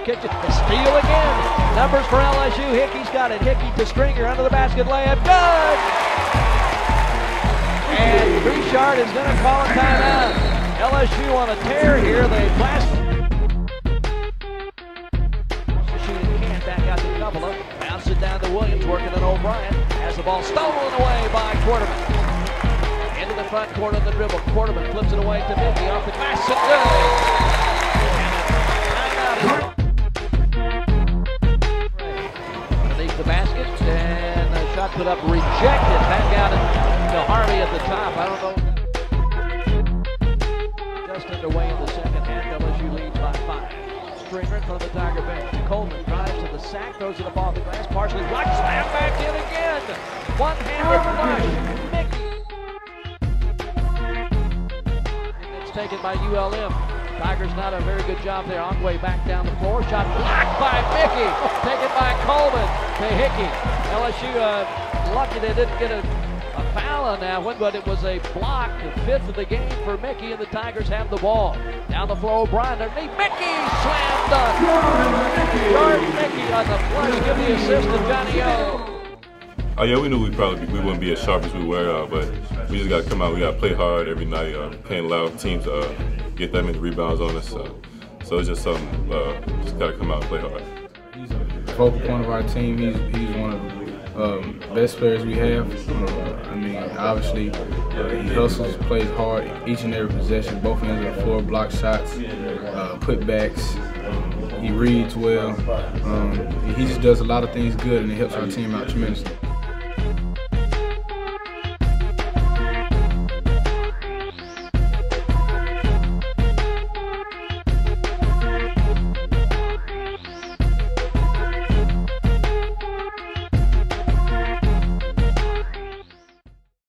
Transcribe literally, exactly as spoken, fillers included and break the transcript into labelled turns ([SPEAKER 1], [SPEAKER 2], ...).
[SPEAKER 1] kicks it. The steal again. Numbers for L S U. Hickey's got it. Hickey to Stringer under the basket layup. Good! And Bouchard is going to call a timeout. L S U on a tear here. They blast. Shooting can back out to Coppola. Bounce it down to Williams, working on O'Brien. Has the ball stolen away by Quarterman. Into the front court of the dribble. Quarterman flips it away to Mickey off the glass. Good. Underneath the basket, and the shot put up rejected. Back out to Harvey at the top. I don't know. Just underway in the second half. L S U leads by five. Stringer in front of the Tiger bench. Coleman drives to the sack, throws it up off the glass. Partially blocked. Slam back in again. One-handed flush. Mickey. Taken by U L M. Tigers not a very good job there. Ongwe back down the floor. Shot blocked by Mickey. Taken by Coleman to Hickey. L S U uh, lucky they didn't get a, a foul on that one, but it was a block. The fifth of the game for Mickey, and the Tigers have the ball. Down the floor, O'Brien underneath. Mickey slam dunk. Jordan Mickey on the flush. Give the assist to Johnny O.
[SPEAKER 2] Oh yeah, we knew we probably we wouldn't be as sharp as we were, uh, but we just got to come out. We got to play hard every night. Uh, can't allow teams to uh, get that many rebounds on us. Uh, so it's just something. Uh, just got to come out and play hard.
[SPEAKER 3] He's a focal point of our team. He's he's one of the um, best players we have. Uh, I mean, obviously uh, he hustles, plays hard each and every possession. Both ends of the floor, block shots, uh, putbacks. He reads well. Um, he just does a lot of things good, and it helps our team out tremendously.